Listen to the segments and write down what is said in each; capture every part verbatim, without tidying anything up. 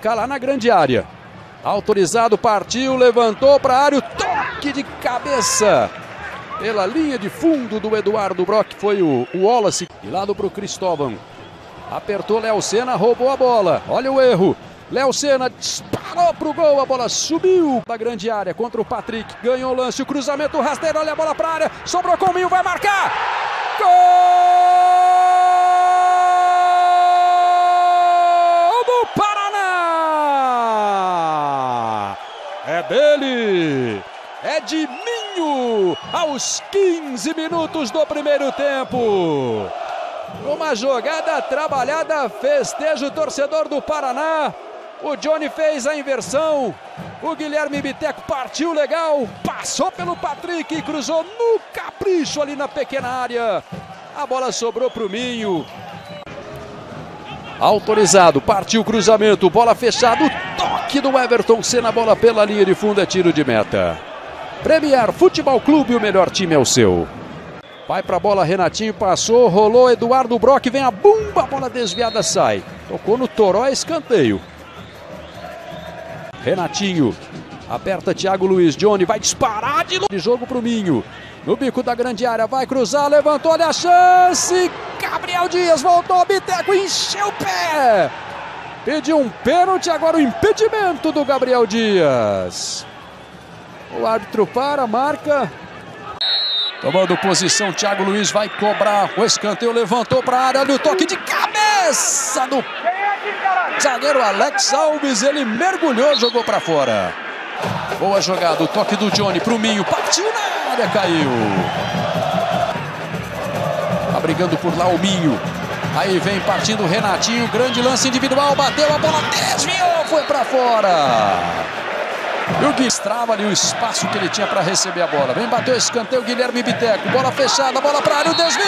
Lá na grande área. Autorizado, partiu, levantou para a área, o toque de cabeça. Pela linha de fundo do Eduardo Brock foi o, o Wallace. E lado para o Cristóvão. Apertou Léo Senna, roubou a bola. Olha o erro. Léo Senna disparou para o gol, a bola subiu da grande área contra o Patrick. Ganhou o lance, o cruzamento rasteiro, olha a bola para a área. Sobrou com o Minho, vai marcar. Gol do Paraná! É dele! É de Minho! Aos quinze minutos do primeiro tempo. Uma jogada trabalhada, festeja o torcedor do Paraná. O Johnny fez a inversão. O Guilherme Biteco partiu legal. Passou pelo Patrick e cruzou no capricho ali na pequena área. A bola sobrou para o Minho. Autorizado, partiu o cruzamento. Bola fechada, o toque do Everton Senna. Bola pela linha de fundo, é tiro de meta. Premier Futebol Clube, o melhor time é o seu. Vai para a bola, Renatinho passou, rolou, Eduardo Brock, vem a bomba, a bola desviada sai. Tocou no Toró, escanteio. Renatinho, aperta Thiago Luiz, Johnny vai disparar de jogo para o Minho. No bico da grande área, vai cruzar, levantou, olha a chance. Gabriel Dias voltou, Biteco encheu o pé. Pediu um pênalti, agora o impedimento do Gabriel Dias. O árbitro para, marca. Tomando posição, Thiago Luiz vai cobrar o escanteio, levantou para a área, olha o toque de cabeça do zagueiro Alex Alves, ele mergulhou, jogou para fora. Boa jogada, o toque do Johnny para o Minho, partiu na área, caiu. Tá brigando por lá o Minho, aí vem partindo o Renatinho, grande lance individual, bateu, a bola desviou, foi para fora. E o Gui trava ali o espaço que ele tinha para receber a bola. Vem bater o escanteio, Guilherme Biteco. Bola fechada, bola para a área, o desvio.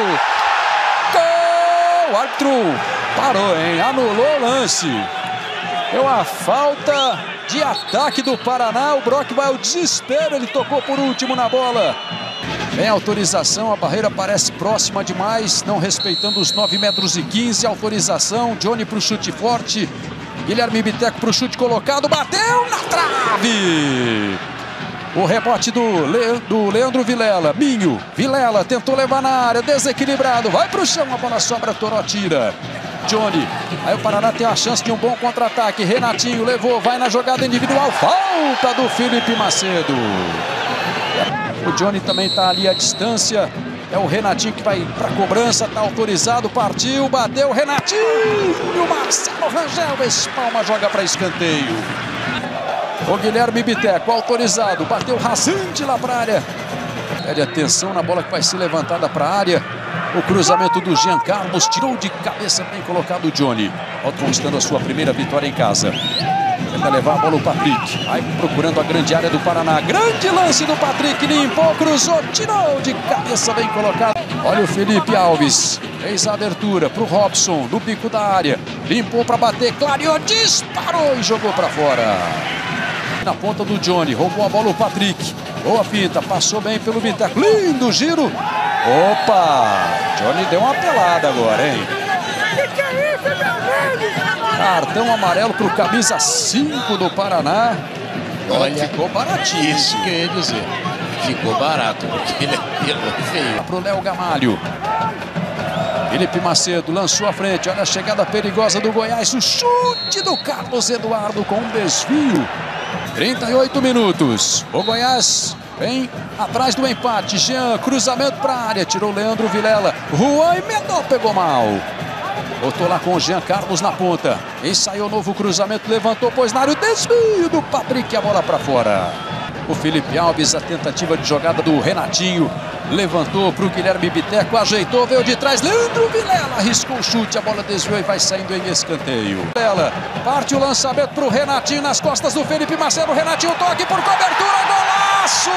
Gol! O árbitro parou, hein? Anulou o lance. Deu uma falta de ataque do Paraná. O Brock vai ao desespero, ele tocou por último na bola. Vem autorização, a barreira parece próxima demais, não respeitando os nove metros e quinze. Autorização, Johnny para o chute forte. Guilherme Biteco para o chute colocado, bateu na trave! O rebote do, Le... do Leandro Vilela, Minho, Vilela tentou levar na área, desequilibrado, vai para o chão, a bola sobra, Toró tira. Johnny, aí o Paraná tem a chance de um bom contra-ataque, Renatinho levou, vai na jogada individual, falta do Felipe Macedo. O Johnny também está ali à distância. É o Renatinho que vai para a cobrança, está autorizado, partiu, bateu, Renatinho, o Marcelo Rangel espalma, joga para escanteio. O Guilherme Biteco, autorizado, bateu rasante lá para a área. Pede atenção na bola que vai ser levantada para a área. O cruzamento do Jean Carlos, tirou de cabeça, bem colocado o Johnny. Conquistando a sua primeira vitória em casa. Tenta levar a bola o Patrick, vai procurando a grande área do Paraná. Grande lance do Patrick, limpou, cruzou, tirou de cabeça, bem colocado. Olha o Felipe Alves, fez a abertura para o Robson, no bico da área. Limpou para bater, clareou, disparou e jogou para fora. Na ponta do Johnny, roubou a bola o Patrick. Boa pinta, passou bem pelo Biteco, lindo giro. Opa, Johnny deu uma pelada agora, hein? Cartão amarelo para o camisa cinco do Paraná. Olha, ficou baratinho. Isso que eu ia dizer. Ficou barato, porque ele é feio. Para o Léo Gamalho. Felipe Macedo lançou à frente. Olha a chegada perigosa do Goiás. O chute do Carlos Eduardo com um desvio. trinta e oito minutos. O Goiás vem atrás do empate. Jean, cruzamento para a área. Tirou Leandro Vilela. Juan emendou, pegou mal. Voltou lá com o Jean Carlos na ponta. Ensaiou novo cruzamento, levantou, pôs na área o desvio do Patrick, a bola para fora. O Felipe Alves, a tentativa de jogada do Renatinho. Levantou para o Guilherme Biteco, ajeitou, veio de trás. Leandro Vilela arriscou o chute, a bola desviou e vai saindo em escanteio. Vilela parte o lançamento para o Renatinho nas costas do Felipe Macedo. Renatinho toque por cobertura, golaço!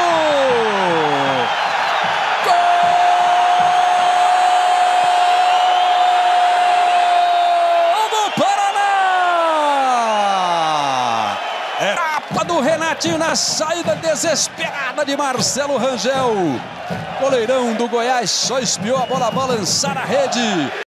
Do Renatinho na saída desesperada de Marcelo Rangel. Goleirão do Goiás só espiou a bola balançar a rede.